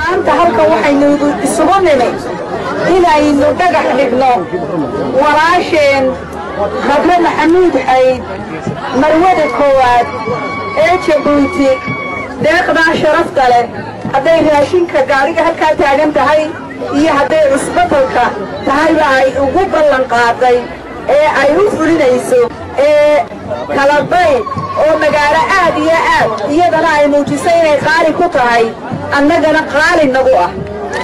maanta halkan waxaynu isugu nimid inaynu dhagax dhigno walaasheen Khadra Maxamuud Xayd marwada koowaad ee Jabuuti deeqda sharafta leh hadday raashinka gaariga halkaa taagan tahay iyo hadday cusbatalka tahayba ay ugu ballan qaaday ee ay u fulinayso Kalabayd oo magaalo aad iyo aad iyadana ay muujisay inay qaali ku tahay annagana qaali nagu ah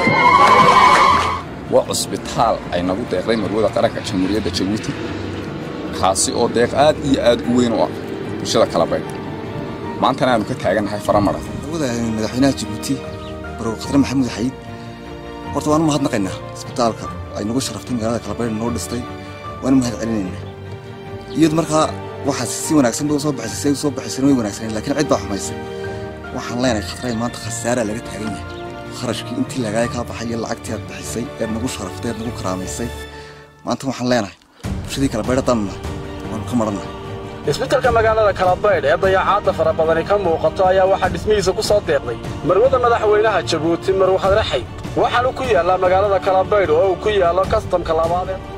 waa cusbitaal ay nagu deeqday marwada qaranka jamhuuriyadda Jabuuti kaasi oo deeq aad iyo aad u weyn u ah bulshada Kalabayd maantana aanu ka taaganahay faramara madaxweynaha Jabuuti Khadra Maxamuud Xayd horta waan mahadnaqaynaa isbitaalka ay nagu sharaftay magaalada Kalabayd noo dhistay waan mahadcelinaynaa iyad markaa waxa si wanaagsan soo baxisay way wanaagsan laakiin cid baa xumaysay waxaan leenahay Khadra maanta khasaare laga taagan yahay kharashkii intii laga ka baxay lacagtii aad bixisay ee nagu sharaftay nagu karaamaysay maanta waxaan leenahay bulshadii Kalabayd dhanna waan ka marnaa isbitaalka magaalada Kalabayd ee dayacaad farabadan ka muuqato ayaa waxa dhismihiisa ku soo deeqday marwada madaxweynaha Jabuuti Khadra Xayd waxaanu ku yaala magaalada Kalabayd oo ku yaala kastamka labaad